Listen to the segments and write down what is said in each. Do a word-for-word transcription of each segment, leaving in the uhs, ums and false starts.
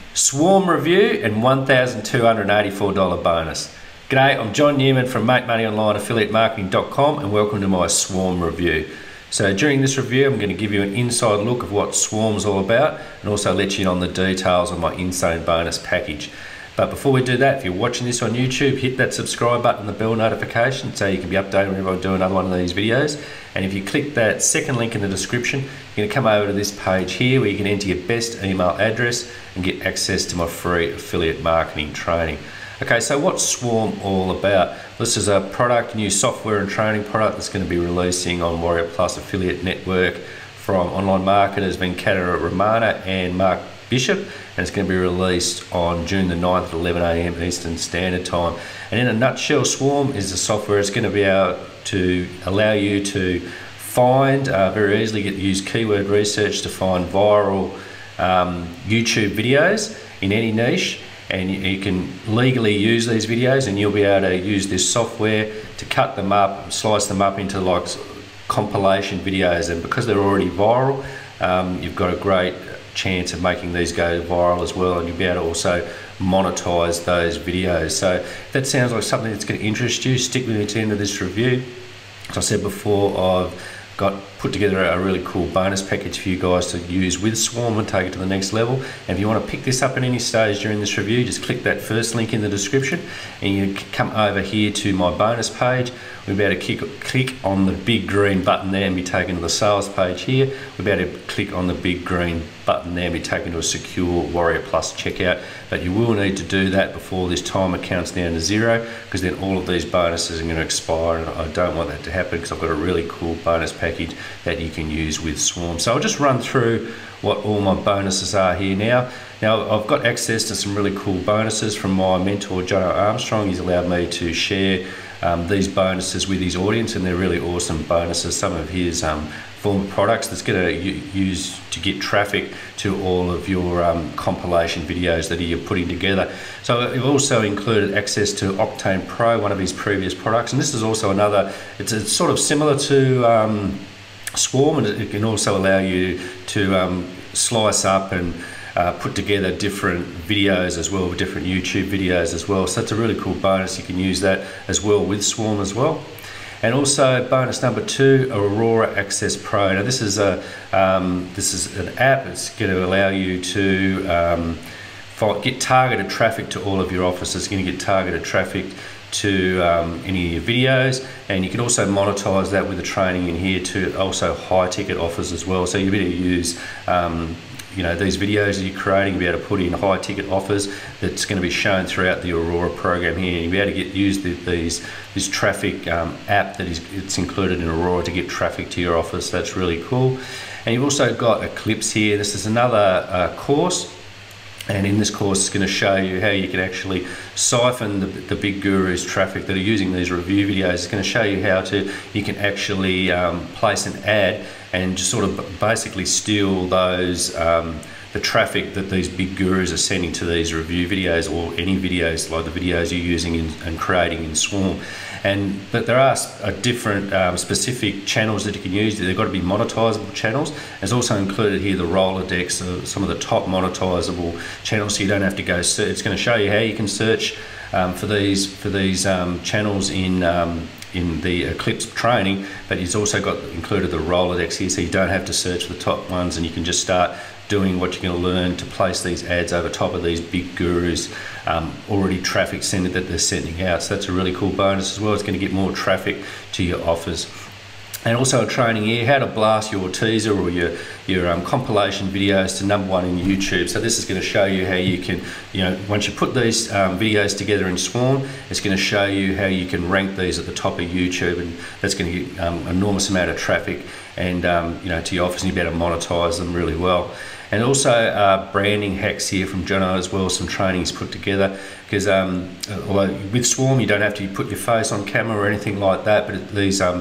Swarm review and one thousand two hundred eighty-four dollar bonus. G'day, I'm John Newman from Make Money Online Affiliate Marketing dot com and welcome to my Swarm review. So during this review I'm going to give you an inside look of what Swarm's all about and also let you in on the details of my insane bonus package. But before we do that, if you're watching this on YouTube, hit that subscribe button and the bell notification so you can be updated whenever I do another one of these videos. And if you click that second link in the description, you're going to come over to this page here where you can enter your best email address and get access to my free affiliate marketing training. Okay, so what's Swarm all about? This is a product, new software and training product that's going to be releasing on Warrior Plus Affiliate Network from online marketers Venkata Ramana and Mark Bishop, and it's going to be released on June the ninth at eleven A M Eastern Standard Time. And in a nutshell, Swarm is the software. It's going to be able to allow you to find, uh, very easily get use keyword research to find viral um, YouTube videos in any niche, and you, you can legally use these videos, and you'll be able to use this software to cut them up, slice them up into like compilation videos, and because they're already viral, um, you've got a great chance of making these go viral as well, and you'll be able to also monetize those videos. So if that sounds like something that's going to interest you, stick with me to the end of this review. As I said before, I've got put together a really cool bonus package for you guys to use with Swarm and take it to the next level. And if you want to pick this up at any stage during this review, just click that first link in the description and you come over here to my bonus page. We'll be able to click, click on the big green button there and be taken to the sales page here. We'll be able to click on the big green button there and be taken to a secure Warrior Plus checkout. But you will need to do that before this timer counts down to zero, because then all of these bonuses are going to expire, and I don't want that to happen because I've got a really cool bonus package that you can use with Swarm. So I'll just run through what all my bonuses are here now. Now I've got access to some really cool bonuses from my mentor John Armstrong. He's allowed me to share um, these bonuses with his audience, and they're really awesome bonuses. Some of his um, former products that's going to use to get traffic to all of your um, compilation videos that you're putting together. So we've also included access to Octane Pro, one of his previous products, and this is also another, it's, it's sort of similar to um, Swarm, and it can also allow you to um, slice up and uh, put together different videos as well, different YouTube videos as well. So it's a really cool bonus. You can use that as well with Swarm as well. And also bonus number two, Aurora Access Pro. Now this is a um, this is an app. It's going to allow you to um, get targeted traffic to all of your offers. It's going to get targeted traffic to um, any of your videos, and you can also monetize that with the training in here to also high ticket offers as well. So you'll be able to use um, you know, these videos that you're creating, you'll be able to put in high ticket offers that's going to be shown throughout the Aurora program here, and you'll be able to get use the, these this traffic um, app that is it's included in Aurora to get traffic to your offers. So that's really cool. And you've also got Eclipse here. This is another uh, course, and in this course it's going to show you how you can actually siphon the, the big gurus traffic that are using these review videos. It's going to show you how to you can actually um, place an ad and just sort of basically steal those um, the traffic that these big gurus are sending to these review videos, or any videos like the videos you're using in, and creating in Swarm. And but there are uh, different um, specific channels that you can use. They've got to be monetizable channels. There's also included here the Rolodex of some of the top monetizable channels, so you don't have to go search. It's going to show you how you can search um, for these for these um, channels in um, in the Eclipse training, but it's also got included the Rolodex here, so you don't have to search for the top ones, and you can just start doing what you're going to learn to place these ads over top of these big gurus um, already traffic sending that they're sending out. So that's a really cool bonus as well. It's going to get more traffic to your offers. And also a training here, how to blast your teaser or your, your um, compilation videos to number one in YouTube. So this is going to show you how you can, you know, once you put these um, videos together in Swarm, it's going to show you how you can rank these at the top of YouTube, and that's going to get um, an enormous amount of traffic and um, you know, to your offers, and you'll be able to monetize them really well. And also uh, branding hacks here from Jono as well, some training he's put together, because um, although with Swarm you don't have to put your face on camera or anything like that, but these um,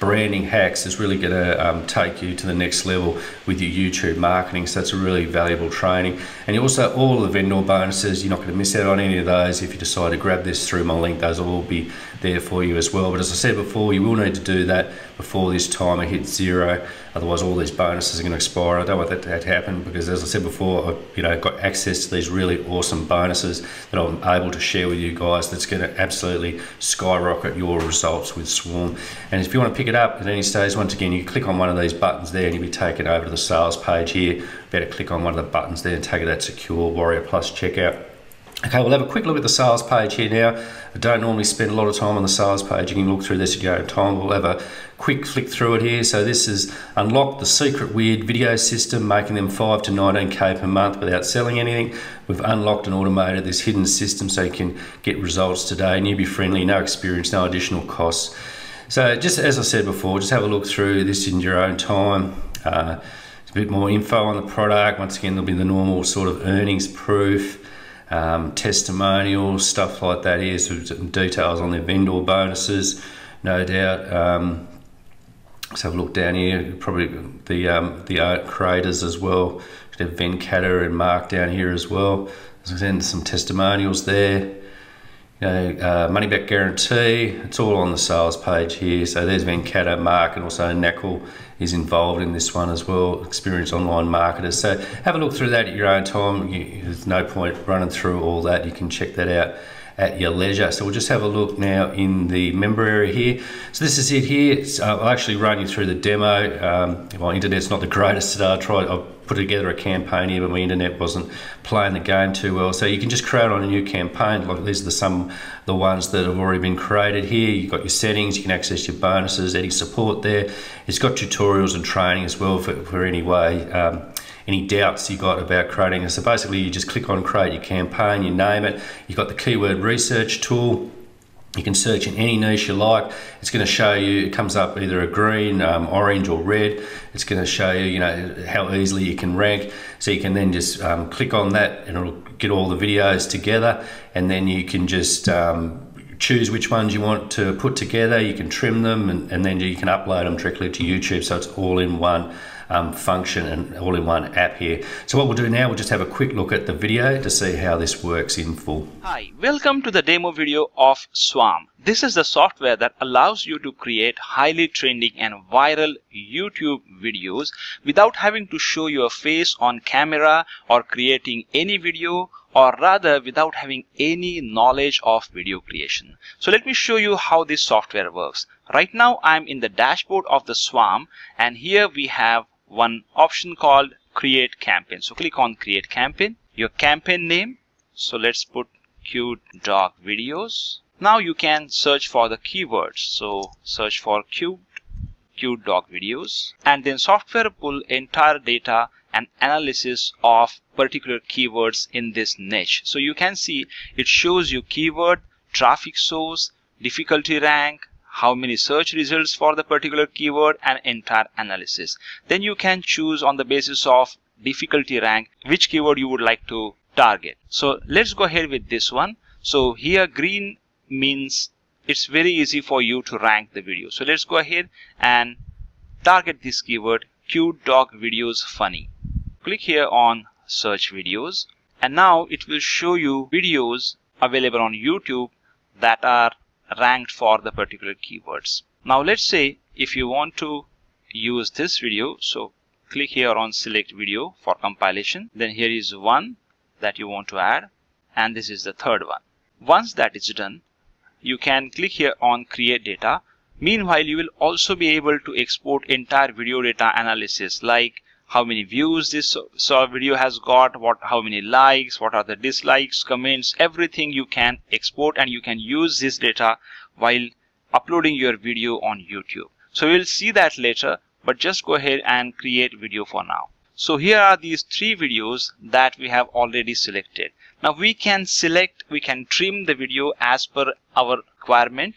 branding hacks is really going to um, take you to the next level with your YouTube marketing. So that's a really valuable training. And also all the vendor bonuses, you're not going to miss out on any of those if you decide to grab this through my link. Those will all be there for you as well. But as I said before, you will need to do that before this timer hits zero. Otherwise, all these bonuses are going to expire. I don't want that to happen because, as I said before, I've you know got access to these really awesome bonuses that I'm able to share with you guys. That's going to absolutely skyrocket your results with Swarm. And if you want to pick it up at any stage, once again, you click on one of these buttons there, and you'll be taken over to the sales page here. Better click on one of the buttons there and take it that secure Warrior Plus checkout. Okay, we'll have a quick look at the sales page here now. I don't normally spend a lot of time on the sales page. You can look through this at your own time. We'll have a quick flick through it here. So this is unlock the secret weird video system, making them five to nineteen K per month without selling anything. We've unlocked and automated this hidden system so you can get results today. Newbie friendly, no experience, no additional costs. So just as I said before, just have a look through this in your own time. Uh, a bit more info on the product. Once again, there'll be the normal sort of earnings proof. Um, testimonials, stuff like that here, so some details on their vendor bonuses, no doubt. Um, let's have a look down here, probably the um, the art creators as well. We have Venkata and Mark down here as well. There's some testimonials there. You know, uh, money back guarantee, it's all on the sales page here. So there's Venkata, Mark, and also Nakul is involved in this one as well, experienced online marketers. So have a look through that at your own time. You, there's no point running through all that. You can check that out at your leisure. So we'll just have a look now in the member area here. So this is it here. It's, uh, I'll actually run you through the demo. Um, my internet's not the greatest today. I tried, I put together a campaign here, but my internet wasn't playing the game too well. So you can just create on a new campaign. Like these are the, some the ones that have already been created here. You've got your settings, you can access your bonuses, any support there. It's got tutorials and training as well for, for any way. Um, any doubts you got about creating it. So basically you just click on create your campaign, you name it. You've got the keyword research tool. You can search in any niche you like. It's going to show you, it comes up either a green, um, orange or red. It's going to show you, you know, how easily you can rank. So you can then just um, click on that and it'll get all the videos together, and then you can just um, choose which ones you want to put together. You can trim them and, and then you can upload them directly to YouTube. So it's all in one Um, function and all-in-one app here. So what we'll do now, we'll just have a quick look at the video to see how this works in full. Hi, welcome to the demo video of Swarm. This is the software that allows you to create highly trending and viral YouTube videos without having to show your face on camera or creating any video, or rather without having any knowledge of video creation. So let me show you how this software works. Right now I'm in the dashboard of the Swarm, and here we have one option called create campaign. So click on create campaign, your campaign name. So let's put cute dog videos. Now you can search for the keywords. So search for cute, cute dog videos, and then software pull entire data and analysis of particular keywords in this niche. So you can see it shows you keyword, traffic source, difficulty rank, how many search results for the particular keyword, and entire analysis. Then you can choose on the basis of difficulty rank which keyword you would like to target. So let's go ahead with this one. So here green means it's very easy for you to rank the video. So let's go ahead and target this keyword, cute dog videos funny. Click here on search videos, and now it will show you videos available on YouTube that are ranked for the particular keywords. Now let's say if you want to use this video, so click here on select video for compilation. Then here is one that you want to add, and this is the third one. Once that is done, you can click here on create data. Meanwhile, you will also be able to export entire video data analysis, like how many views this so video has got, what, how many likes, what are the dislikes, comments, everything you can export, and you can use this data while uploading your video on YouTube. So we'll see that later, but just go ahead and create video for now. So here are these three videos that we have already selected. Now we can select, we can trim the video as per our requirement.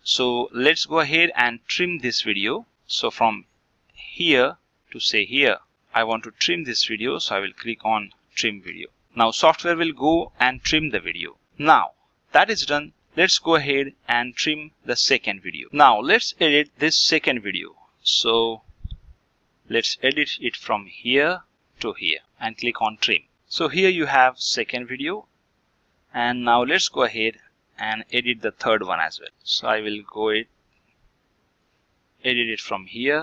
So let's go ahead and trim this video. So from here to say here, I want to trim this video, so I will click on trim video. Now software will go and trim the video. Now that is done, let's go ahead and trim the second video. Now let's edit this second video. So let's edit it from here to here and click on trim. So here you have second video, and now let's go ahead and edit the third one as well. So I will go it edit it from here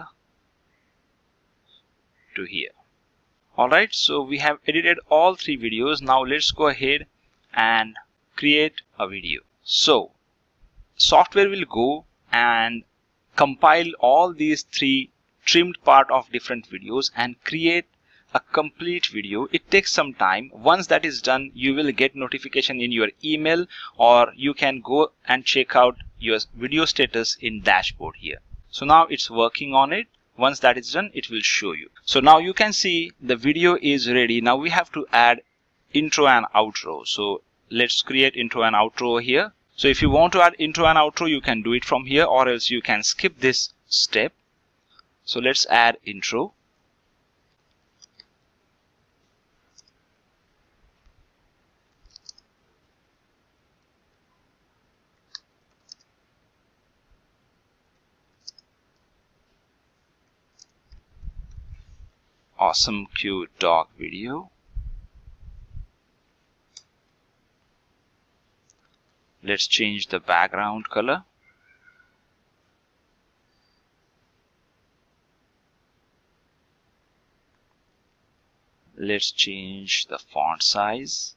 to here. Alright, so we have edited all three videos. Now let's go ahead and create a video. So software will go and compile all these three trimmed part of different videos and create a complete video. It takes some time. Once that is done, you will get notification in your email, or you can go and check out your video status in dashboard here. So now it's working on it. Once that is done, it will show you. So now you can see the video is ready. Now we have to add intro and outro. So let's create intro and outro here. So if you want to add intro and outro, you can do it from here, or else you can skip this step. So let's add intro. Awesome cute dog video. Let's change the background color. Let's change the font size.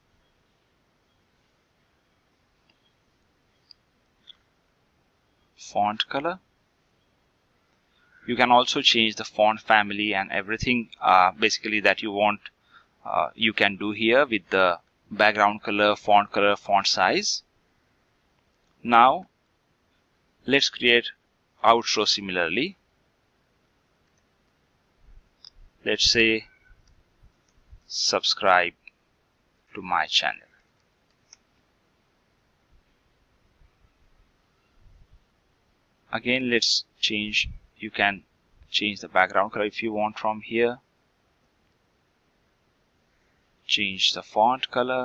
Font color. You can also change the font family and everything uh, basically that you want. Uh, you can do here with the background color, font color, font size. Now let's create outro similarly. Let's say subscribe to my channel. Again, let's change. You can change the background color if you want from here. Change the font color.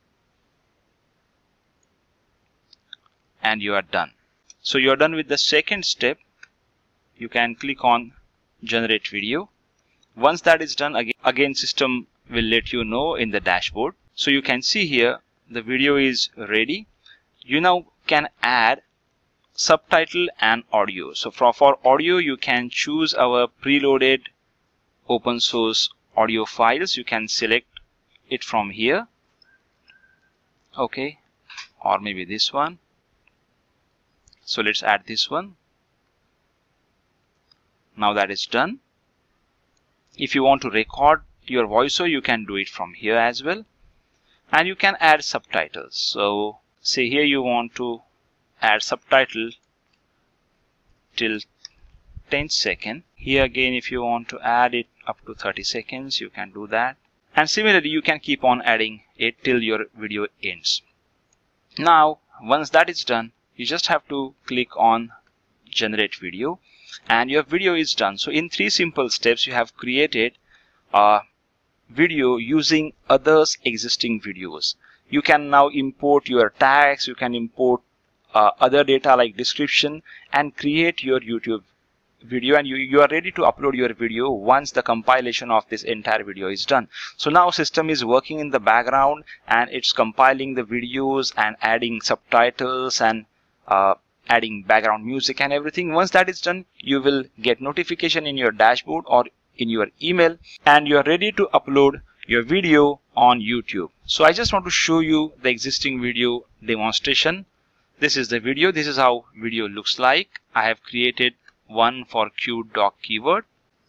And you are done. So you are done with the second step. You can click on generate video. Once that is done, again, again system will let you know in the dashboard. So you can see here the video is ready. You now can add subtitle and audio. So for, for audio, you can choose our preloaded open source audio files. You can select it from here. Okay, or maybe this one. So let's add this one. Now that is done. If you want to record your voiceover, you can do it from here as well. And you can add subtitles. So say here you want to add subtitle till ten seconds. Here again, if you want to add it up to thirty seconds, you can do that. And similarly, you can keep on adding it till your video ends. Now, once that is done, you just have to click on generate video and your video is done. So in three simple steps, you have created a video using others' existing videos. You can now import your tags, you can import uh, other data like description and create your YouTube video, and you, you are ready to upload your video once the compilation of this entire video is done. So now system is working in the background and it's compiling the videos and adding subtitles and uh, adding background music and everything. Once that is done, you will get notification in your dashboard or in your email and you are ready to upload your video on YouTube. So I just want to show you the existing video demonstration. This is the video. This is how video looks like. I have created one for cute dog keyword.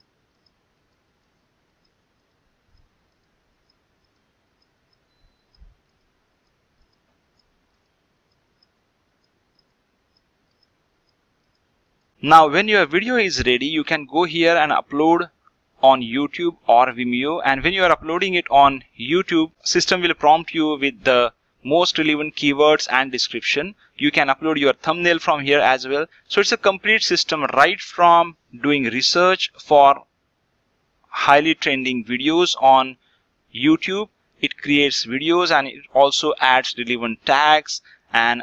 Now when your video is ready, you can go here and upload on YouTube or Vimeo, and when you are uploading it on YouTube, system will prompt you with the most relevant keywords and description. You can upload your thumbnail from here as well. So it's a complete system, right from doing research for highly trending videos on YouTube. It creates videos and it also adds relevant tags and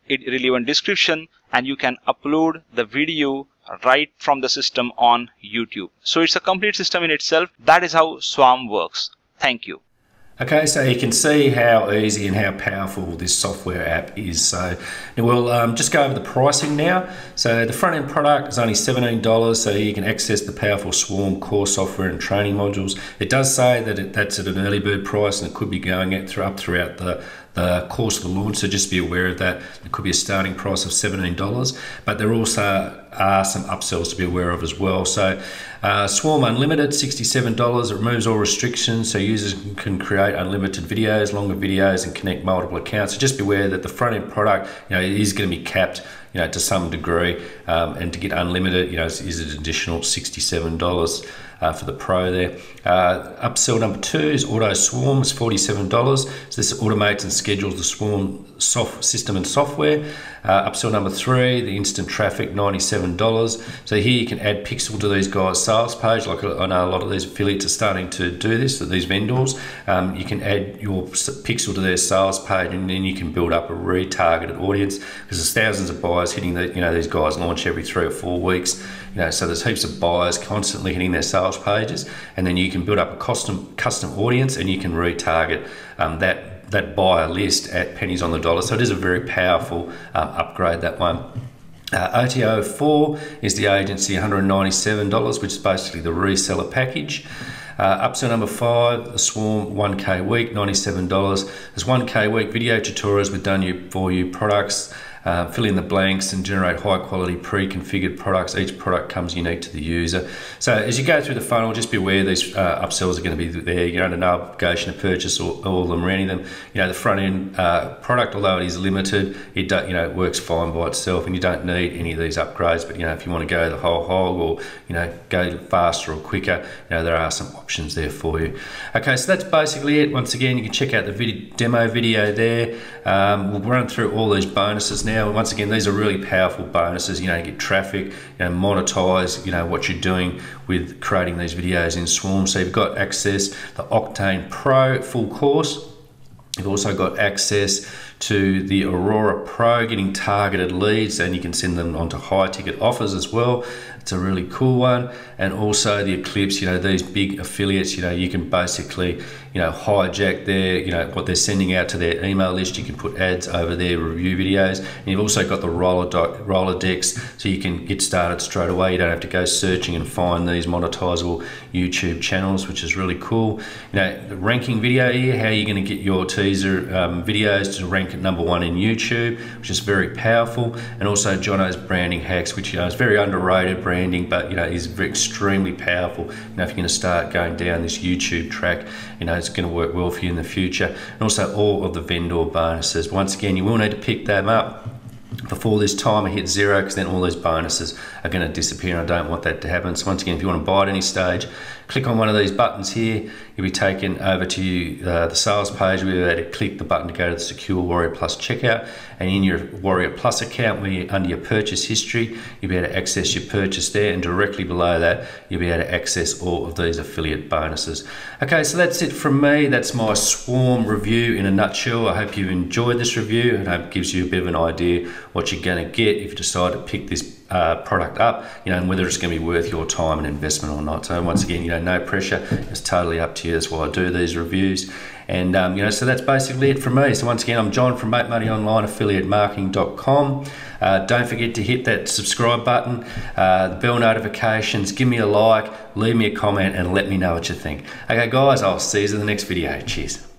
irrelevant description, and you can upload the video right from the system on YouTube. So it's a complete system in itself. That is how Swarm works. Thank you. Okay, so you can see how easy and how powerful this software app is. So we'll um, just go over the pricing now. So the front end product is only seventeen dollars, so you can access the powerful Swarm core software and training modules. It does say that it, that's at an early bird price, and it could be going at, up throughout the, the course of the launch, so just be aware of that. It could be a starting price of seventeen dollars, but there also are some upsells to be aware of as well. So uh, Swarm Unlimited, sixty-seven dollars. It removes all restrictions, so users can create unlimited videos, longer videos, and connect multiple accounts. So just be aware that the front end product, you know, is going to be capped, you know, to some degree, um, and to get unlimited, you know, is, is an additional sixty-seven dollars uh, for the Pro there. Uh, upsell number two is Auto Swarm, it's forty-seven dollars. So this automates and schedules the Swarm soft system and software. Uh, upsell number three, the instant traffic, ninety-seven dollars. So here you can add pixel to these guys' sales page. Like I know a lot of these affiliates are starting to do this, that these vendors. Um, you can add your pixel to their sales page, and then you can build up a retargeted audience, because there's thousands of buyers hitting the, you know, these guys launch every three or four weeks. You know, so there's heaps of buyers constantly hitting their sales pages, and then you can build up a custom custom audience, and you can retarget um, that that buyer list at pennies on the dollar. So it is a very powerful um, upgrade, that one. Uh, O T O four is the agency, one hundred ninety-seven dollars, which is basically the reseller package. Uh, upsell number five, the Swarm one K week, ninety-seven dollars. There's one K week video tutorials with done you for you products. Uh, fill in the blanks and generate high quality pre-configured products. Each product comes unique to the user. So as you go through the funnel, just be aware these uh, upsells are going to be there. You're under no obligation to purchase all, all of them or any of them. You know, the front end uh, product, although it is limited, it do, you know, it works fine by itself, and you don't need any of these upgrades. But you know, if you want to go the whole hog, or you know, go faster or quicker, you know, there are some options there for you. Okay, so that's basically it. Once again, you can check out the video, demo video there. Um, we'll run through all these bonuses now. Now, once again, these are really powerful bonuses. You know, you get traffic, you know, monetize, you know, what you're doing with creating these videos in Swarm. So you've got access the Octane Pro full course. You've also got access to the Aurora Pro, getting targeted leads, and you can send them onto high ticket offers as well. It's a really cool one. And also the Eclipse, you know, these big affiliates, you know, you can basically, you know, hijack their, you know, what they're sending out to their email list. You can put ads over their review videos. And you've also got the Rolodex, so you can get started straight away. You don't have to go searching and find these monetizable YouTube channels, which is really cool. You know, the ranking video here, how you're going to get your teaser um, videos to rank at number one in YouTube, which is very powerful. And also Jono's branding hacks, which, you know, is very underrated branding, but you know, is very, extremely powerful. You know, if you're going to start going down this YouTube track, you know, it's going to work well for you in the future. And also all of the vendor bonuses. Once again, you will need to pick them up before this timer hits zero, because then all these bonuses are going to disappear, and I don't want that to happen. So once again, if you want to buy at any stage, click on one of these buttons here. You'll be taken over to uh, the sales page, where you're able to click the button to go to the Secure Warrior Plus checkout, and in your Warrior Plus account, where you're under your purchase history, you'll be able to access your purchase there, and directly below that, you'll be able to access all of these affiliate bonuses. Okay, so that's it from me. That's my Swarm review in a nutshell. I hope you enjoyed this review, and I hope it gives you a bit of an idea what you're going to get if you decide to pick this uh, product up, you know, and whether it's going to be worth your time and investment or not. So once again, you know, no pressure. It's totally up to you. That's why I do these reviews. And um, you know, so that's basically it from me. So once again, I'm John from Make Money Online Affiliate Marketing dot com. Uh, don't forget to hit that subscribe button, uh, the bell notifications, give me a like, leave me a comment, and let me know what you think. Okay guys, I'll see you in the next video. Cheers.